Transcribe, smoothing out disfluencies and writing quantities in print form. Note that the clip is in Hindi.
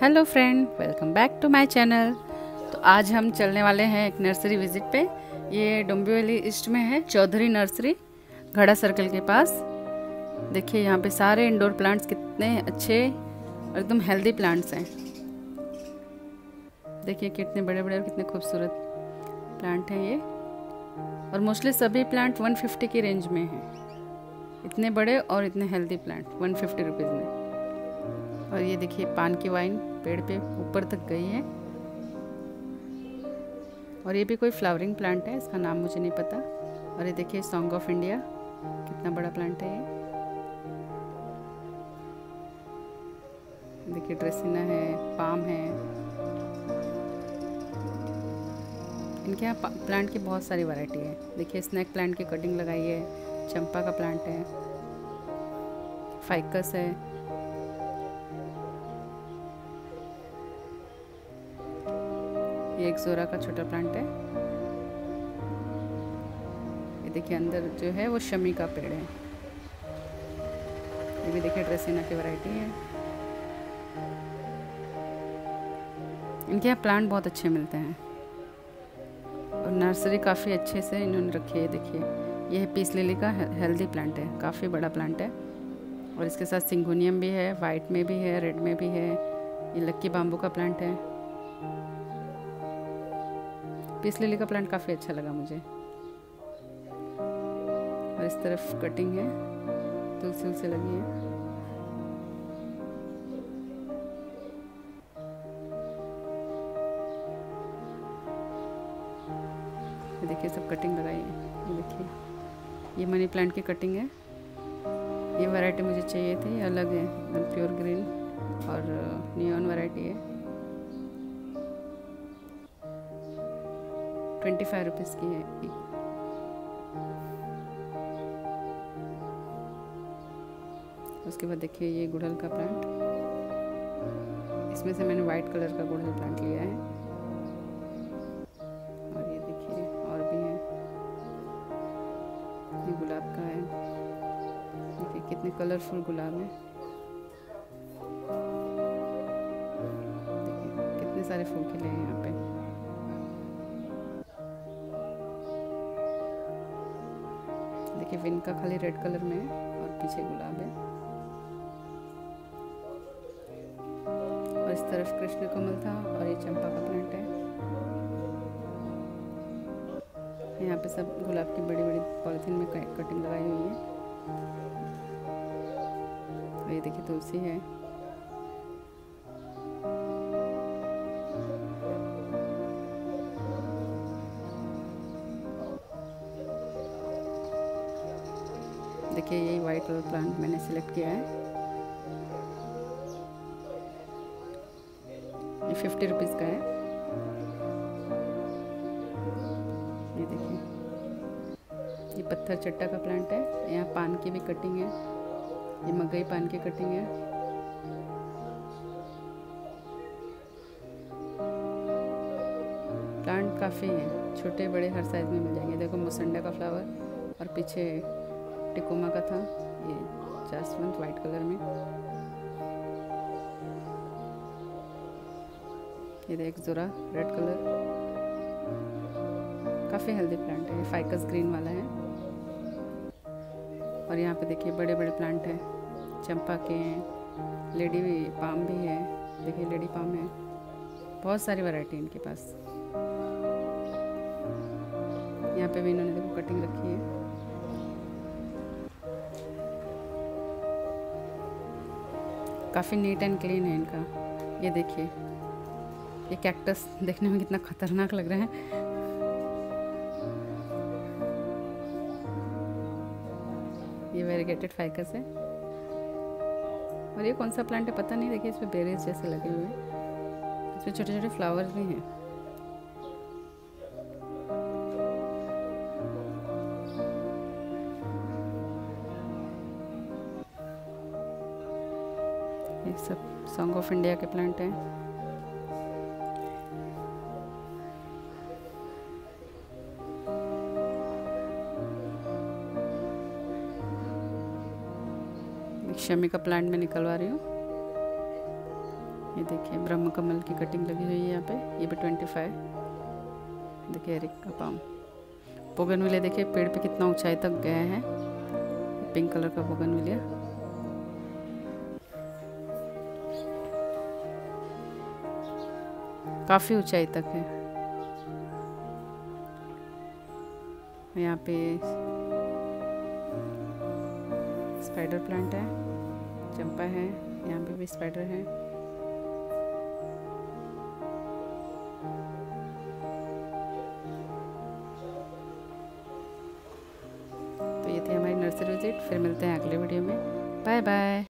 Hello friend, welcome back to my channel. तो आज हम चलने वाले हैं एक नर्सरी विजिट पे। ये डोंबिवली ईस्ट में है, चौधरी नर्सरी, घड़ा सर्कल के पास। देखिए यहाँ पे सारे इंडोर प्लांट्स कितने अच्छे और एकदम हेल्दी प्लांट्स हैं। देखिए कितने बड़े बड़े और कितने खूबसूरत प्लांट हैं ये। और मोस्टली सभी प्लांट 150 की रेंज में हैं। इतने बड़े और इतने हेल्दी प्लांट 150 रुपीज़ में। और ये देखिए पान की वाइन पेड़ पे ऊपर तक गई है। और ये भी कोई फ्लावरिंग प्लांट है, इसका नाम मुझे नहीं पता। और ये देखिए सॉन्ग ऑफ इंडिया, कितना बड़ा प्लांट है ये। देखिए ड्रेसिना है, पाम है। इनके यहाँ प्लांट की बहुत सारी वैरायटी है। देखिए स्नैक प्लांट की कटिंग लगाई है, चंपा का प्लांट है, फाइकस है। ये एक जोरा का छोटा प्लांट है। ये देखिए अंदर जो है वो शमी का पेड़ है। ये भी देखिए ड्रेसिना की वैरायटी है। इनके यहाँ प्लांट बहुत अच्छे मिलते हैं और नर्सरी काफ़ी अच्छे से इन्होंने रखी है। देखिए ये है पीस लिली का हेल्दी प्लांट है, काफ़ी बड़ा प्लांट है। और इसके साथ सिंगोनियम भी है, वाइट में भी है, रेड में भी है। ये लक्की बाम्बू का प्लांट है। पीस लिली का प्लांट काफ़ी अच्छा लगा मुझे। और इस तरफ कटिंग है, तुलसी उलसी लगी है। ये देखिए सब कटिंग लगाई है। ये देखिए ये मनी प्लांट की कटिंग है। ये वैरायटी मुझे चाहिए थी, अलग है, प्योर ग्रीन और नियॉन वैरायटी है। 25 रुपीज़ की है। उसके बाद देखिए ये गुड़हल का प्लांट। इसमें से मैंने वाइट कलर का गुड़हल प्लांट लिया है। और ये देखिए और भी है, ये गुलाब का है। देखिए कितने कलरफुल गुलाब हैं। देखिए कितने सारे फूल खिले हैं यहाँ पे। देखिए विन का खाली रेड कलर में है और पीछे गुलाब है। और इस तरफ कृष्ण कमल था और ये चंपा का प्लांट है। यहाँ पे सब गुलाब की बड़ी बड़ी पॉलिथीन में कटिंग लगाई हुई है। और ये देखिए तुलसी है। देखिए यही वाइट कलर प्लांट मैंने सिलेक्ट किया है। ये 50 रुपीज़ का है। ये देखिए ये पत्थर चट्टा का प्लांट है। यहाँ पान की भी कटिंग है। ये मगई पान की कटिंग है। प्लांट काफ़ी हैं, छोटे बड़े हर साइज़ में मिल जाएंगे। देखो मुसंडा का फ्लावर और पीछे टिकोमा का था, ये जासवंत वाइट कलर में। ये देख जोरा रेड कलर, काफ़ी हेल्दी प्लांट है। ये फाइकस ग्रीन वाला है। और यहाँ पे देखिए बड़े बड़े प्लांट हैं, चंपा के हैं, लेडी पाम भी है। देखिए लेडी पाम है, बहुत सारी वैरायटी इनके पास। यहाँ पे भी इन्होंने देखो कटिंग रखी है। काफ़ी नीट एंड क्लीन है इनका। ये देखिए ये कैक्टस देखने में कितना खतरनाक लग रहा है। ये वेरीगेटेड फाइकस है। और ये कौन सा प्लांट है पता नहीं। देखिए इसमें बेरीज जैसे लगे हुए हैं, इसमें छोटे छोटे फ्लावर्स भी हैं। ये सब सॉन्ग ऑफ इंडिया के प्लांट हैं। शमी का प्लांट में निकलवा रही हूँ। ये देखिए ब्रह्म कमल की कटिंग लगी हुई है यहाँ पे, ये भी 25। देखिए एरिक का पाम। बोगनविलिया देखिए पेड़ पे कितना ऊंचाई तक गए हैं, पिंक कलर का बोगनविलिया। काफ़ी ऊंचाई तक है। यहाँ पे स्पाइडर प्लांट है, चंपा है, यहाँ पे भी स्पाइडर है। तो ये थी हमारी नर्सरी विजिट। फिर मिलते हैं अगले वीडियो में। Bye bye.